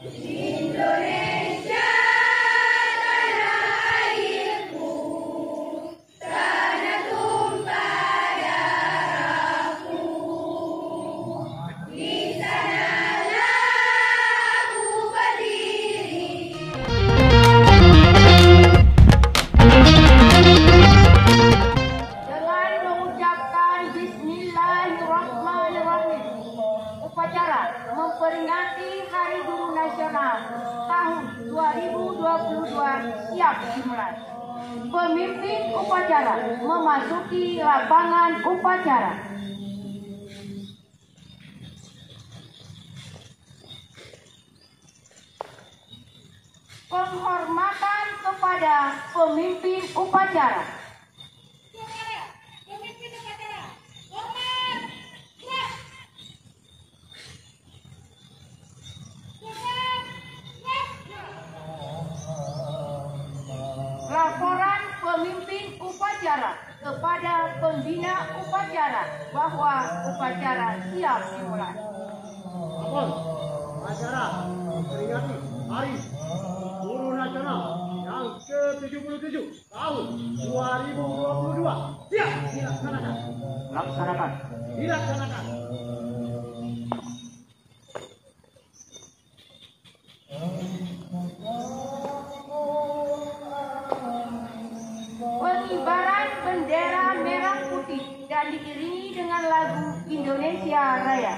Indonesia tanah airku, tanah tumpah darahku. Di sanalah aku berdiri. Dengan mengucapkan Bismillahirrahmanirrahim, upacara memperingati Hari Guru Nasional tahun 2022 siap dimulai. Pemimpin upacara memasuki lapangan upacara. Penghormatan kepada pemimpin upacara. Laporan pemimpin upacara kepada pembina upacara bahwa upacara siap dimulai. Acara memperingati Hari Guru Nasional yang ke-77 tahun 2022 siap dilaksanakan. Dilaksanakan. Pengibaran bendera merah putih dan diiringi dengan lagu Indonesia Raya.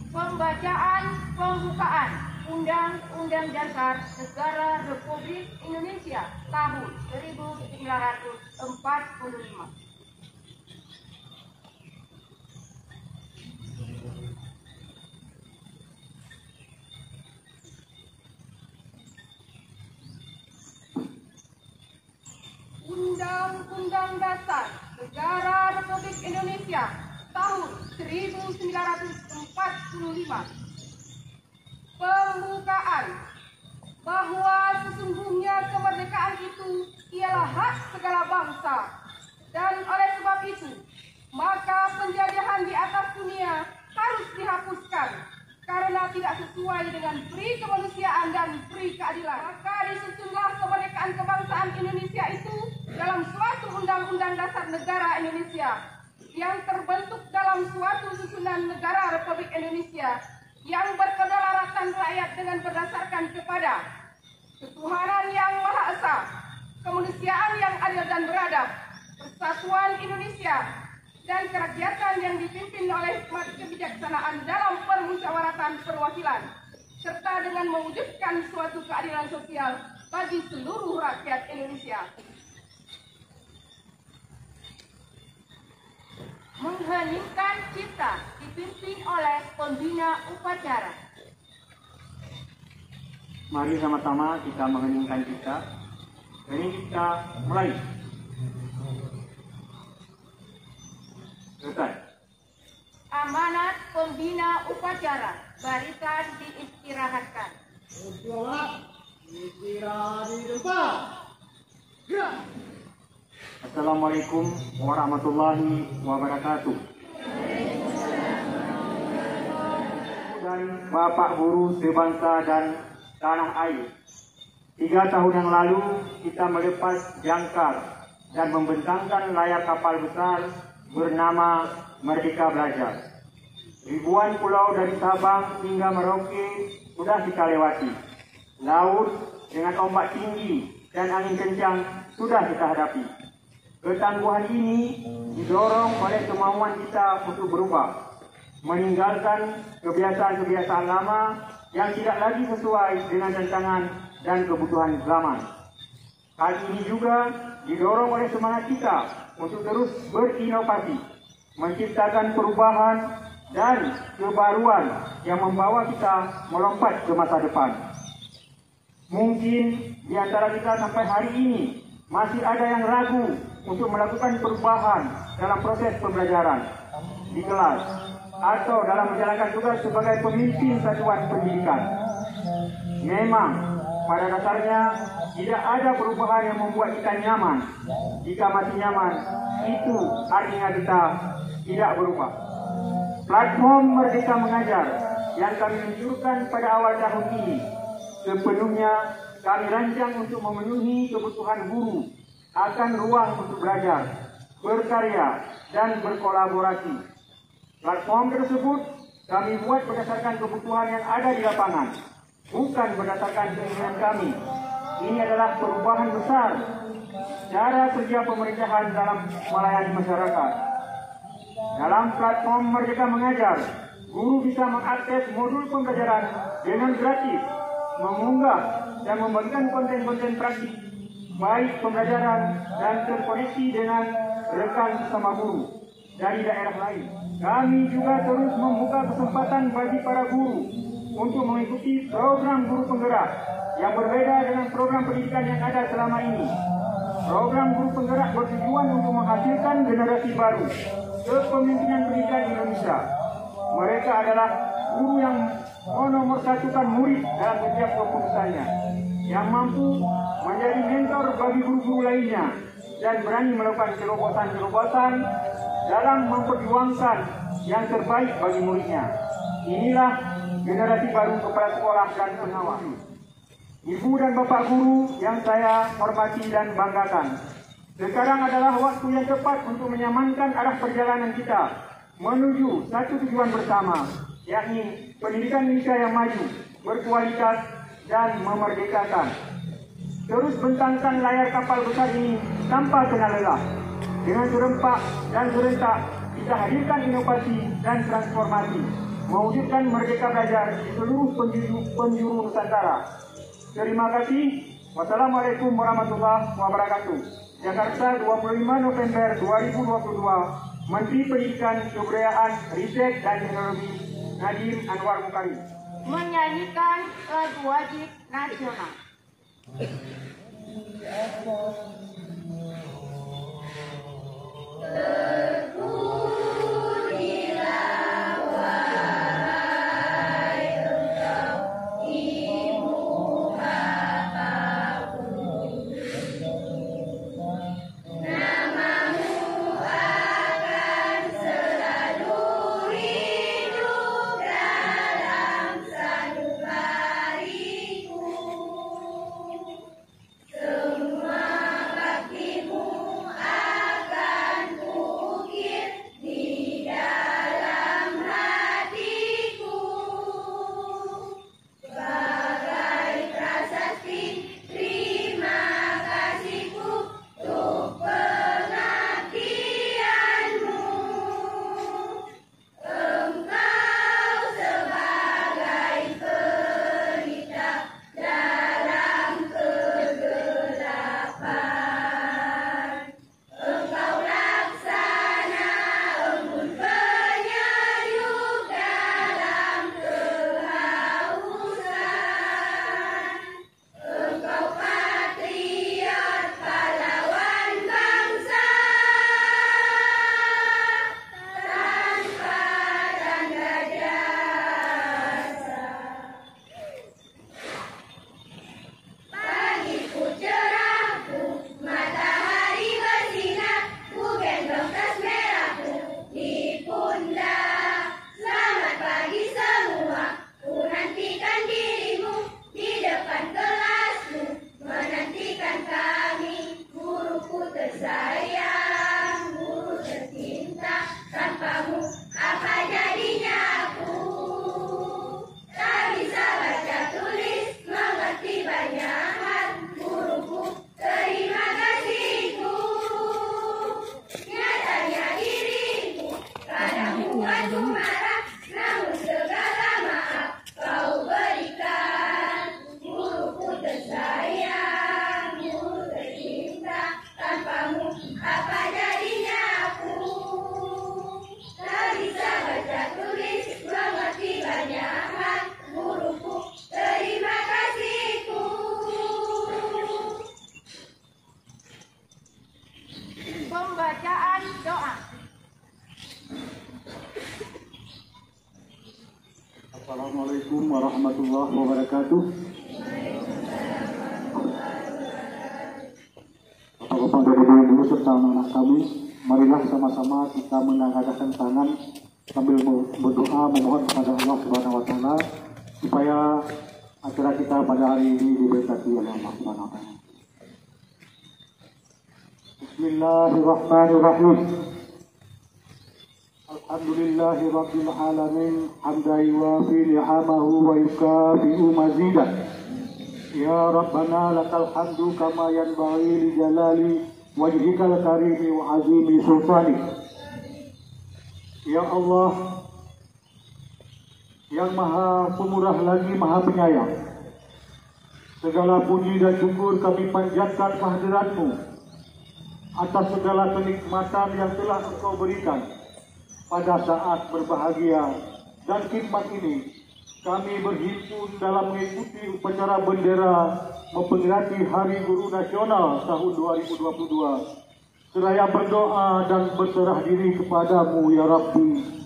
Pembacaan pembukaan Undang-Undang Dasar Negara Republik Indonesia tahun 1945. Undang-Undang Dasar Negara Republik Indonesia tahun 1945. Pembukaan bahwa sesungguhnya kemerdekaan itu ialah hak segala bangsa, dan oleh sebab itu maka penjajahan di atas dunia harus dihapuskan karena tidak sesuai dengan pri kemanusiaan dan pri keadilan. Maka disusunlah kemerdekaan kebangsaan Indonesia itu dalam suatu Undang-Undang Dasar Negara Indonesia yang terbentuk dalam suatu susunan negara Republik Indonesia yang berkedaulatan rakyat dengan berdasarkan kepada ketuhanan yang Maha Esa, kemanusiaan yang adil dan beradab, persatuan Indonesia, dan kerakyatan yang dipimpin oleh hikmat kebijaksanaan dalam permusyawaratan perwakilan, serta dengan mewujudkan suatu keadilan sosial bagi seluruh rakyat Indonesia. Mengheningkan cipta dipimpin oleh pembina upacara. Mari sama-sama kita mengheningkan cipta. Ini kita mulai. Selesai. Amanat pembina upacara, barisan diistirahatkan. Berjuanglah, istirahat di depan. Gerak. Assalamualaikum warahmatullahi wabarakatuh. Dan Bapak Guru sebangsa dan tanah air, 3 tahun yang lalu kita melepas jangkar dan membentangkan layar kapal besar bernama Merdeka Belajar. Ribuan pulau dari Sabang hingga Merauke sudah kita lewati. Laut dengan ombak tinggi dan angin kencang sudah kita hadapi. Ketangguhan ini didorong oleh kemauan kita untuk berubah, meninggalkan kebiasaan-kebiasaan lama yang tidak lagi sesuai dengan tantangan dan kebutuhan zaman. Hal ini juga didorong oleh semangat kita untuk terus berinovasi, menciptakan perubahan dan kebaruan yang membawa kita melompat ke masa depan. Mungkin di antara kita sampai hari ini masih ada yang ragu untuk melakukan perubahan dalam proses pembelajaran di kelas atau dalam menjalankan tugas sebagai pemimpin satuan pendidikan. Memang pada dasarnya tidak ada perubahan yang membuat kita nyaman. Jika masih nyaman, itu artinya kita tidak berubah. Platform Merdeka Mengajar yang kami luncurkan pada awal tahun ini sepenuhnya kami rancang untuk memenuhi kebutuhan guru akan ruang untuk belajar, berkarya, dan berkolaborasi. Platform tersebut kami buat berdasarkan kebutuhan yang ada di lapangan, bukan berdasarkan keinginan kami. Ini adalah perubahan besar cara kerja pemerintahan dalam melayani masyarakat. Dalam platform Merdeka Mengajar, guru bisa mengakses modul pembelajaran dengan gratis, mengunggah dan membagikan konten-konten praktik, baik pembelajaran dan terkoneksi dengan rekan sesama guru dari daerah lain. Kami juga terus membuka kesempatan bagi para guru untuk mengikuti program guru penggerak yang berbeda dengan program pendidikan yang ada selama ini. Program guru penggerak bertujuan untuk menghasilkan generasi baru kepemimpinan pendidikan Indonesia. Mereka adalah guru yang menomorsatukan murid dalam setiap keputusannya, yang mampu menjadi mentor bagi guru-guru lainnya dan berani melakukan terobosan-terobosan dalam memperjuangkan yang terbaik bagi muridnya. Inilah generasi baru kepala sekolah dan pengawas. Ibu dan Bapak guru yang saya hormati dan banggakan, sekarang adalah waktu yang tepat untuk menyamankan arah perjalanan kita menuju satu tujuan bersama, yakni pendidikan Indonesia yang maju, berkualitas, dan memerdekakan. Terus bentangkan layar kapal besar ini tanpa kenal lelah. Dengan serempak dan serentak, kita hadirkan inovasi dan transformasi mewujudkan Merdeka Belajar di seluruh penjuru Nusantara. Terima kasih. Wassalamualaikum warahmatullahi wabarakatuh. Jakarta, 25 November 2022. Menteri Pendidikan, Kebudayaan, Riset dan Teknologi Nadiem Anwar Mukarim menyanyikan lagu wajib nasional. Pembacaan doa. Assalamualaikum warahmatullahi wabarakatuh. Bapak-bapak dari ibu serta anak-anak kami, marilah sama-sama kita mengangkatkan tangan sambil berdoa memohon kepada Allah Subhanahu wa taala supaya acara kita pada hari ini diberkati oleh Allah Subhanahu wa taala. Bismillahirrahmanirrahim. Alhamdulillahi rabbil alamin hamdan yuwafi ni'amahu wa yukafi'u mazidah. Ya Rabbana lakal hamdu kama yanbaghi li jalali wajhikal karimi wa azimi sultani. Ya Allah yang maha pemurah lagi maha penyayang, segala puji dan syukur kami panjatkan kehadirat-Mu atas segala kenikmatan yang telah Engkau berikan pada saat berbahagia dan khidmat ini. Kami berhimpun dalam mengikuti upacara bendera memperingati Hari Guru Nasional tahun 2022. Seraya berdoa dan berserah diri kepadamu ya Rabbi.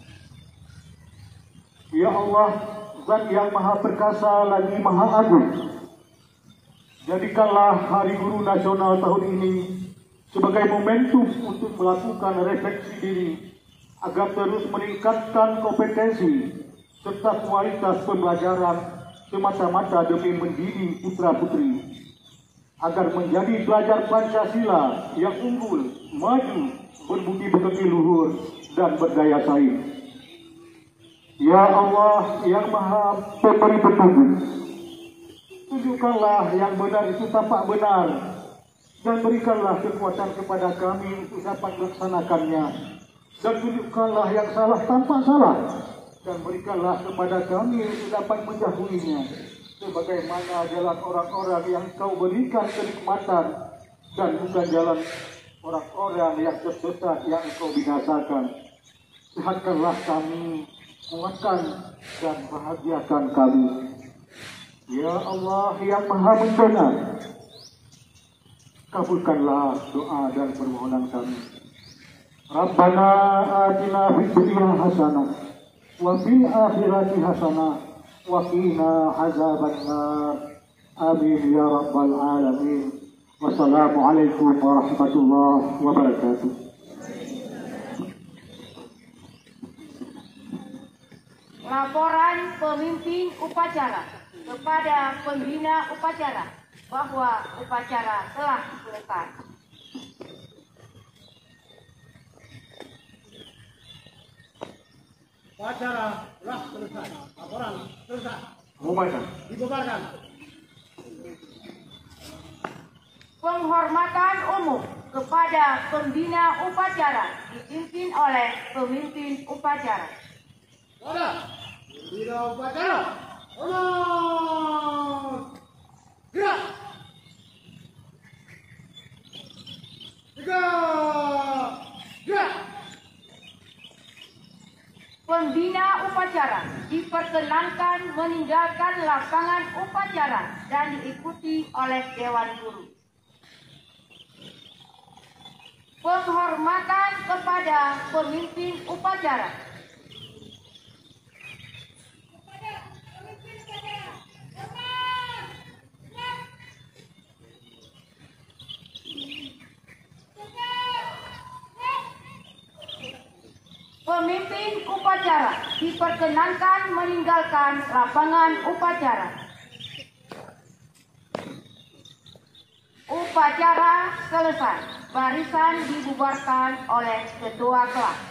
Ya Allah, Zat yang maha perkasa lagi maha agung, jadikanlah Hari Guru Nasional tahun ini sebagai momentum untuk melakukan refleksi diri agar terus meningkatkan kompetensi serta kualitas pembelajaran semata-mata demi mendidik putra-putri agar menjadi pelajar Pancasila yang unggul, maju, berbudi pekerti luhur dan berdaya saing. Ya Allah yang maha pemberi petunjuk, tunjukkanlah yang benar itu tampak benar dan berikanlah kekuatan kepada kami untuk dapat melaksanakannya, dan tunjukkanlah yang salah tampak salah dan berikanlah kepada kami untuk dapat mendahuinya sebagaimana jalan orang-orang yang Kau berikan kenikmatan dan bukan jalan orang-orang yang tersesat yang Kau binasakan. Sehatkanlah kami, kuatkan dan bahagiakan kami. Ya Allah yang Maha Mendengar, kabulkanlah doa dan permohonan kami. Rabbana atina fid dunya hasanah wa fil akhirati hasanah wa qina azabannar. Amin ya rabbal alamin. Wassalamualaikum warahmatullahi wabarakatuh. Laporan pemimpin upacara kepada pembina upacara bahwa upacara telah selesai. Upacara telah selesai. Laporan selesai. Bubarkan. Dibubarkan. Penghormatan umum kepada pembina upacara dipimpin oleh pemimpin upacara. Saudara, pembina upacara. Hormat. Gerak. 3. Gerak. Pembina upacara diperkenankan meninggalkan lapangan upacara dan diikuti oleh Dewan Guru. Penghormatan kepada pemimpin upacara. Pemimpin upacara diperkenankan meninggalkan lapangan upacara. Upacara selesai. Barisan dibubarkan oleh ketua kelas.